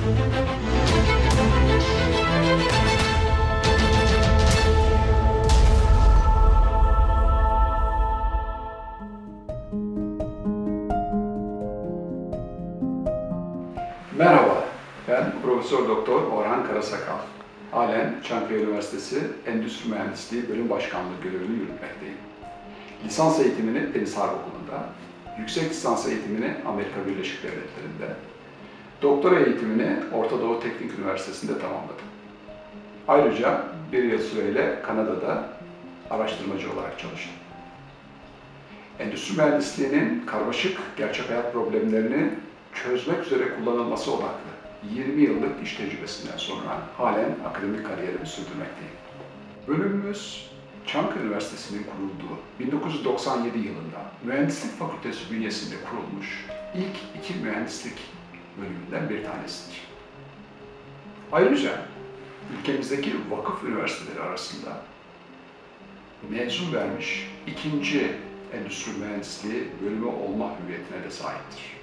Merhaba, ben Profesör Doktor Orhan Karasakal. Halen Çankaya Üniversitesi Endüstri Mühendisliği Bölüm Başkanlığı görevini yürütmekteyim. Lisans eğitimini Deniz Harp Okulu'nda, yüksek lisans eğitimini Amerika Birleşik Devletleri'nde, doktora eğitimini Orta Doğu Teknik Üniversitesi'nde tamamladım. Ayrıca bir yıl süreyle Kanada'da araştırmacı olarak çalıştım. Endüstri mühendisliğinin karmaşık gerçek hayat problemlerini çözmek üzere kullanılması odaklı 20 yıllık iş tecrübesinden sonra halen akademik kariyerimi sürdürmekteyim. Bölümümüz Çankaya Üniversitesi'nin kurulduğu 1997 yılında Mühendislik Fakültesi bünyesinde kurulmuş ilk iki mühendislik bölümünden bir tanesidir. Ayrıca ülkemizdeki vakıf üniversiteleri arasında mezun vermiş ikinci endüstri mühendisliği bölümü olma hüviyetine de sahiptir.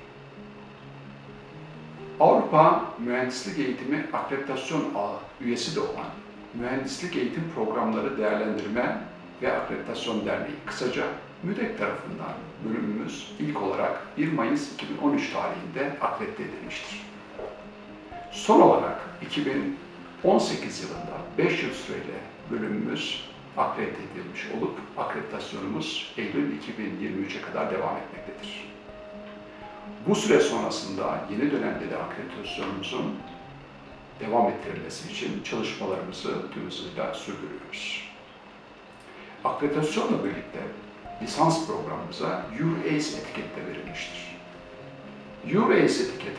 Avrupa Mühendislik Eğitimi Akreditasyon Ağı üyesi de olan Mühendislik Eğitim Programları Değerlendirme ve Akreditasyon Derneği, kısaca MÜDEK tarafından bölümümüz ilk olarak 1 Mayıs 2013 tarihinde akredite edilmiştir. Son olarak 2018 yılında 5 yıl süreyle bölümümüz akredite edilmiş olup akreditasyonumuz Eylül 2023'e kadar devam etmektedir. Bu süre sonrasında yeni dönemde de akreditasyonumuzun devam ettirilmesi için çalışmalarımızı tüm hızıyla sürdürüyoruz. Akreditasyonla birlikte lisans programımıza EUR-ACE etiketi de verilmiştir. EUR-ACE etiketi,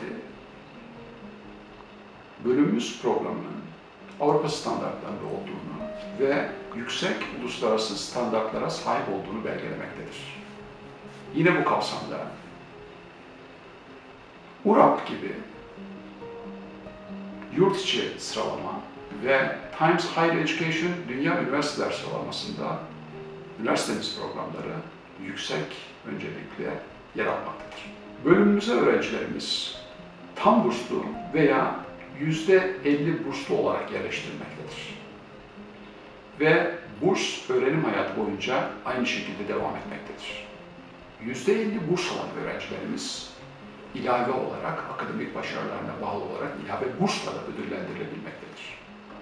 bölümümüz programının Avrupa standartlarında olduğunu ve yüksek uluslararası standartlara sahip olduğunu belgelemektedir. Yine bu kapsamda URAP gibi yurt içi sıralama ve Times Higher Education Dünya Üniversiteler sıralamasında üniversitemiz programları yüksek öncelikle yer almaktadır. Bölümümüze öğrencilerimiz tam burslu veya %50 burslu olarak yerleştirilmektedir. Ve burs öğrenim hayatı boyunca aynı şekilde devam etmektedir. %50 burs alan öğrencilerimiz ilave olarak akademik başarılarına bağlı olarak ilave bursla da ödüllendirilebilmektedir.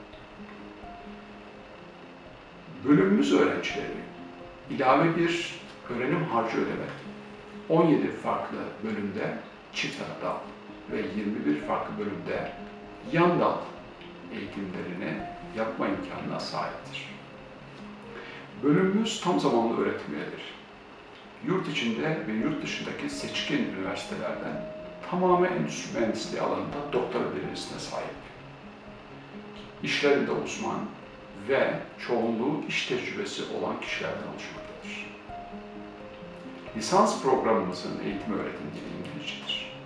Bölümümüz öğrencileri ilave bir öğrenim harcı ödemek 17 farklı bölümde çift ana dal ve 21 farklı bölümde yan dal eğitimlerini yapma imkanına sahiptir. Bölümümüz tam zamanlı öğretim üyeleri. Yurt içinde ve yurt dışındaki seçkin üniversitelerden tamamen endüstri mühendisliği alanında doktora derecesine sahip. İşlerinde uzman ve çoğunluğu iş tecrübesi olan kişilerden oluşmaktadır. Lisans programımızın eğitim öğretim dili İngilizcedir.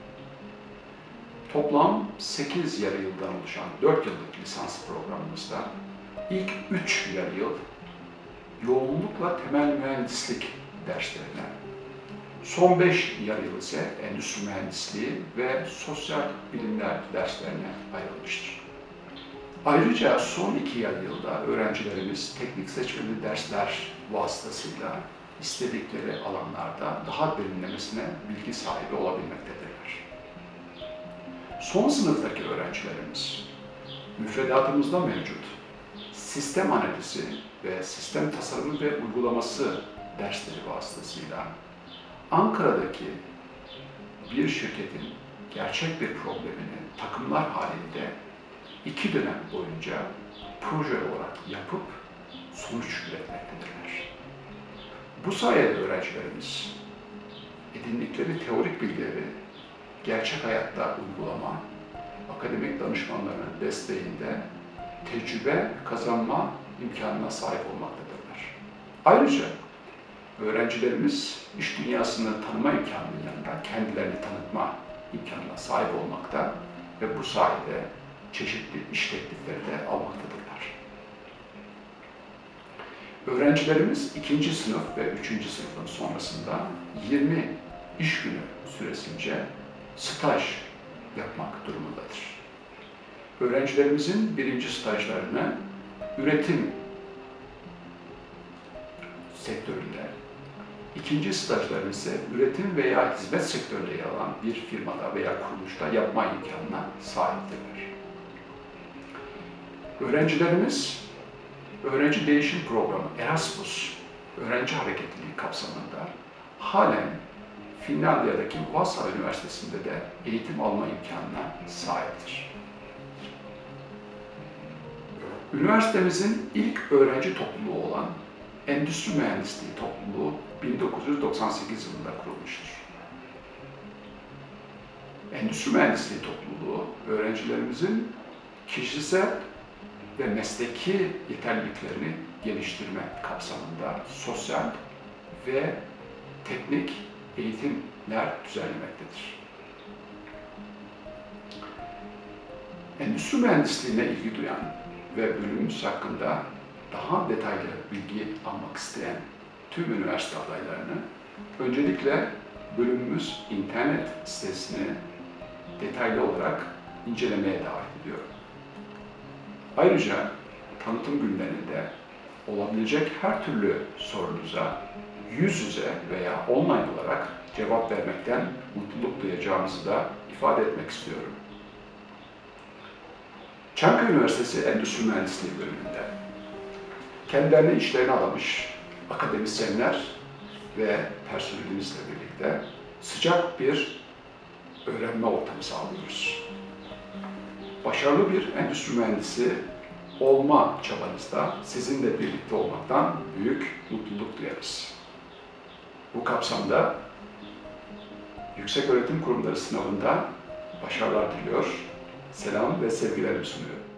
Toplam 8 yarı yıldan oluşan 4 yıllık lisans programımızda ilk 3 yarı yıl yoğunlukla temel mühendislik derslerine, son 5 yarı yıl ise endüstri mühendisliği ve sosyal bilimler derslerine ayrılmıştır. Ayrıca son 2 yarı yılda öğrencilerimiz teknik seçmeli dersler vasıtasıyla istedikleri alanlarda daha derinlemesine bilgi sahibi olabilmektedirler. Son sınıftaki öğrencilerimiz müfredatımızda mevcut sistem analizi ve sistem tasarımı ve uygulaması dersleri vasıtasıyla Ankara'daki bir şirketin gerçek bir problemini takımlar halinde 2 dönem boyunca proje olarak yapıp sonuç üretmektedirler. Bu sayede öğrencilerimiz edindikleri teorik bilgileri gerçek hayatta uygulama, akademik danışmanların desteğinde tecrübe kazanma imkanına sahip olmaktadırlar. Ayrıca öğrencilerimiz iş dünyasını tanıma imkanının yanında kendilerini tanıtma imkanına sahip olmakta ve bu sayede çeşitli iş teklifleri de almaktadırlar. Öğrencilerimiz 2. sınıf ve 3. sınıfın sonrasında 20 iş günü süresince staj yapmak durumundadır. Öğrencilerimizin birinci stajlarını üretim sektöründe, ikinci stajlarını ise üretim veya hizmet sektöründe yer alan bir firmada veya kuruluşta yapma imkanına sahiptirler. Öğrencilerimiz, öğrenci değişim programı Erasmus, öğrenci hareketliliği kapsamında halen Finlandiya'daki Vasa Üniversitesi'nde de eğitim alma imkanına sahiptir. Üniversitemizin ilk öğrenci topluluğu olan Endüstri Mühendisliği Topluluğu 1998 yılında kurulmuştur. Endüstri Mühendisliği Topluluğu, öğrencilerimizin kişisel ve mesleki yeterliliklerini geliştirme kapsamında sosyal ve teknik eğitimler düzenlemektedir. Endüstri mühendisliğine ilgi duyan ve bölümümüz hakkında daha detaylı bilgi almak isteyen tüm üniversite adaylarını öncelikle bölümümüz internet sitesini detaylı olarak incelemeye davet ediyorum. Ayrıca tanıtım günlerinde olabilecek her türlü sorunuza yüz yüze veya online olarak cevap vermekten mutluluk duyacağımızı da ifade etmek istiyorum. Çankaya Üniversitesi Endüstri Mühendisliği bölümünde kendilerini işlerine adamış akademisyenler ve personelimizle birlikte sıcak bir öğrenme ortamı sağlıyoruz. Başarılı bir endüstri mühendisi olma çabanızda sizinle birlikte olmaktan büyük mutluluk duyarız. Bu kapsamda Yükseköğretim Kurumları sınavında başarılar diliyor, selam ve sevgilerimi sunuyorum.